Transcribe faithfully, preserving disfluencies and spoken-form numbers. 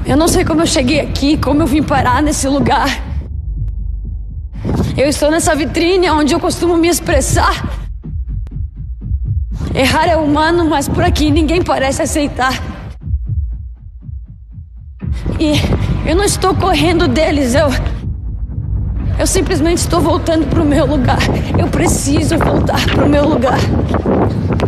Eu não sei como eu cheguei aqui, como eu vim parar nesse lugar. Eu estou nessa vitrine onde eu costumo me expressar. Errar é humano, mas por aqui ninguém parece aceitar. E eu não estou correndo deles, eu... Eu simplesmente estou voltando pro meu lugar. Eu preciso voltar pro meu lugar.